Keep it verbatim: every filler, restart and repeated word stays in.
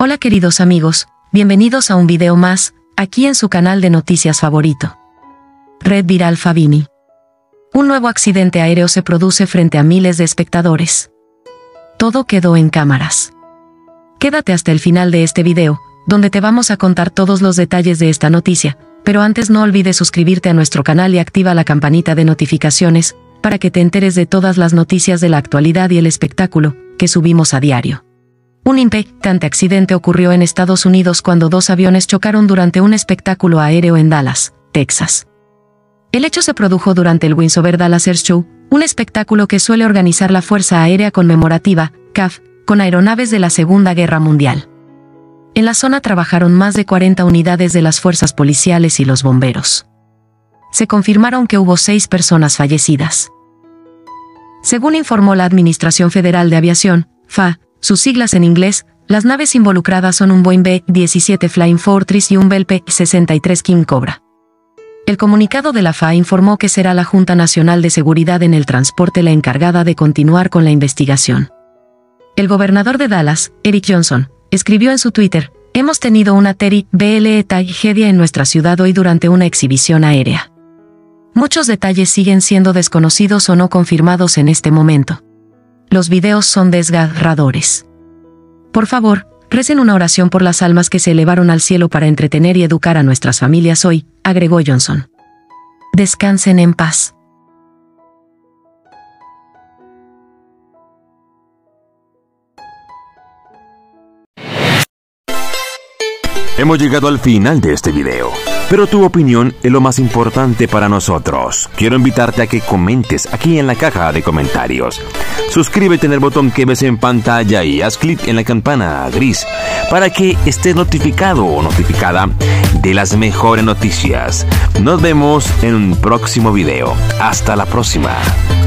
Hola queridos amigos, bienvenidos a un video más, aquí en su canal de noticias favorito. Red Viral Favini. Un nuevo accidente aéreo se produce frente a miles de espectadores. Todo quedó en cámaras. Quédate hasta el final de este video, donde te vamos a contar todos los detalles de esta noticia, pero antes no olvides suscribirte a nuestro canal y activa la campanita de notificaciones, para que te enteres de todas las noticias de la actualidad y el espectáculo, que subimos a diario. Un impactante accidente ocurrió en Estados Unidos cuando dos aviones chocaron durante un espectáculo aéreo en Dallas, Texas. El hecho se produjo durante el Winsover Dallas Air Show, un espectáculo que suele organizar la Fuerza Aérea Conmemorativa, C A F, con aeronaves de la Segunda Guerra Mundial. En la zona trabajaron más de cuarenta unidades de las fuerzas policiales y los bomberos. Se confirmaron que hubo seis personas fallecidas. Según informó la Administración Federal de Aviación, F A A, sus siglas en inglés, las naves involucradas son un Boeing B diecisiete Flying Fortress y un Bell P sesenta y tres King Cobra. El comunicado de la F A A informó que será la Junta Nacional de Seguridad en el Transporte la encargada de continuar con la investigación. El gobernador de Dallas, Eric Johnson, escribió en su Twitter: "Hemos tenido una terrible tragedia en nuestra ciudad hoy durante una exhibición aérea. Muchos detalles siguen siendo desconocidos o no confirmados en este momento. Los videos son desgarradores. Por favor, recen una oración por las almas que se elevaron al cielo para entretener y educar a nuestras familias hoy", agregó Johnson. Descansen en paz. Hemos llegado al final de este video, pero tu opinión es lo más importante para nosotros. Quiero invitarte a que comentes aquí en la caja de comentarios. Suscríbete en el botón que ves en pantalla y haz clic en la campana gris para que estés notificado o notificada de las mejores noticias. Nos vemos en un próximo video. Hasta la próxima.